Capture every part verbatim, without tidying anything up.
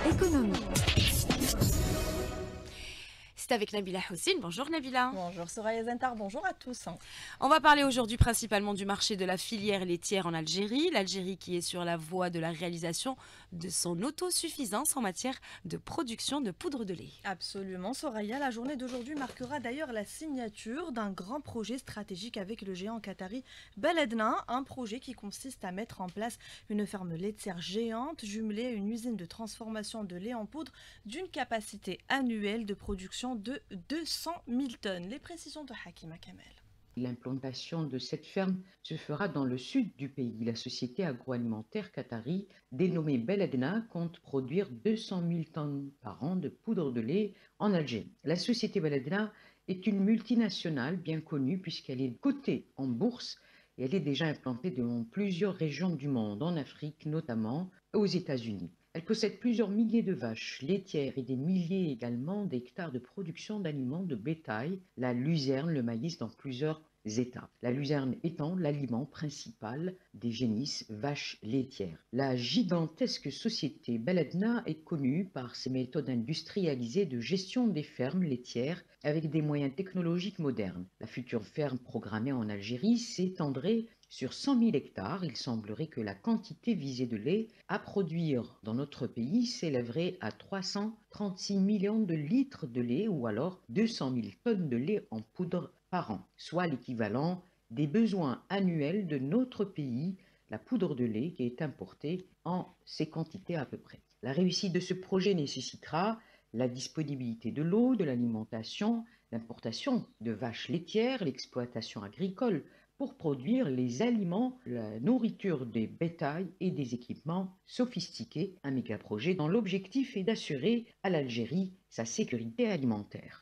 Économie. C'est avec Nabila Houssine. Bonjour Nabila. Bonjour Soraya Zentar, bonjour à tous. On va parler aujourd'hui principalement du marché de la filière laitière en Algérie. L'Algérie qui est sur la voie de la réalisation de son autosuffisance en matière de production de poudre de lait. Absolument Soraya, la journée d'aujourd'hui marquera d'ailleurs la signature d'un grand projet stratégique avec le géant qatari Beledna, un projet qui consiste à mettre en place une ferme laitière géante jumelée à une usine de transformation de lait en poudre d'une capacité annuelle de production de deux cent mille tonnes. Les précisions de Hakima Kamel. L'implantation de cette ferme se fera dans le sud du pays. La société agroalimentaire qatari, dénommée Beledna, compte produire deux cent mille tonnes par an de poudre de lait en Algérie. La société Beledna est une multinationale bien connue puisqu'elle est cotée en bourse et elle est déjà implantée dans plusieurs régions du monde, en Afrique notamment, aux États-Unis. Elle possède plusieurs milliers de vaches laitières et des milliers également d'hectares de production d'aliments de bétail, la luzerne, le maïs dans plusieurs États. La luzerne étant l'aliment principal des génisses vaches laitières. La gigantesque société Beledna est connue par ses méthodes industrialisées de gestion des fermes laitières avec des moyens technologiques modernes. La future ferme programmée en Algérie s'étendrait sur cent mille hectares. Il semblerait que la quantité visée de lait à produire dans notre pays s'élèverait à trois cent trente-six millions de litres de lait ou alors deux cent mille tonnes de lait en poudre par an, soit l'équivalent des besoins annuels de notre pays, la poudre de lait qui est importée en ces quantités à peu près. La réussite de ce projet nécessitera la disponibilité de l'eau, de l'alimentation, l'importation de vaches laitières, l'exploitation agricole pour produire les aliments, la nourriture des bétails et des équipements sophistiqués. Un méga projet dont l'objectif est d'assurer à l'Algérie sa sécurité alimentaire.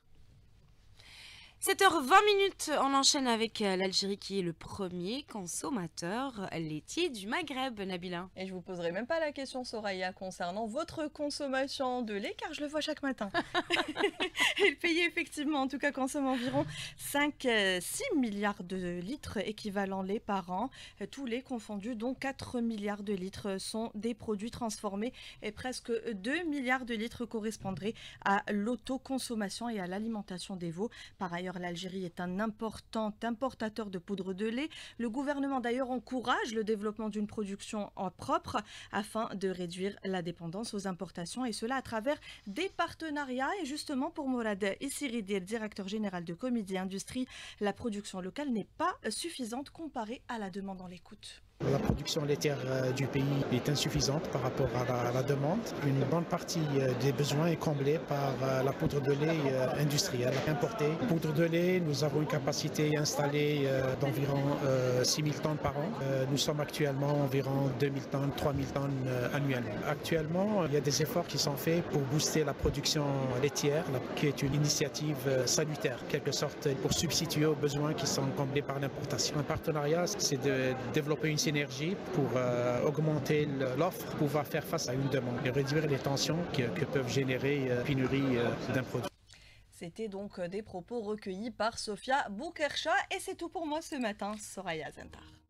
sept heures vingt minutes, on enchaîne avec l'Algérie qui est le premier consommateur laitier du Maghreb, Nabila. Et je vous poserai même pas la question Soraya concernant votre consommation de lait car je le vois chaque matin. Et le pays effectivement en tout cas consomme environ cinq à six milliards de litres équivalent lait par an. Tous les confondus dont quatre milliards de litres sont des produits transformés et presque deux milliards de litres correspondraient à l'autoconsommation et à l'alimentation des veaux. Par ailleurs, l'Algérie est un important importateur de poudre de lait. Le gouvernement d'ailleurs encourage le développement d'une production en propre afin de réduire la dépendance aux importations et cela à travers des partenariats. Et justement pour Mourad Issiridi, directeur général de Comidi Industrie, la production locale n'est pas suffisante comparée à la demande. En l'écoute. La production laitière du pays est insuffisante par rapport à la, à la demande. Une bonne partie des besoins est comblée par la poudre de lait industrielle importée. Poudre de lait, nous avons une capacité installée d'environ six mille tonnes par an. Nous sommes actuellement environ deux mille tonnes, trois mille tonnes annuellement. Actuellement, il y a des efforts qui sont faits pour booster la production laitière, qui est une initiative salutaire, en quelque sorte, pour substituer aux besoins qui sont comblés par l'importation. Un partenariat, c'est de développer une synergie pour euh, augmenter l'offre, pouvoir faire face à une demande et réduire les tensions que, que peuvent générer euh, pénurie euh, d'un produit. C'était donc des propos recueillis par Sofia Boukercha et c'est tout pour moi ce matin, Soraya Zentar.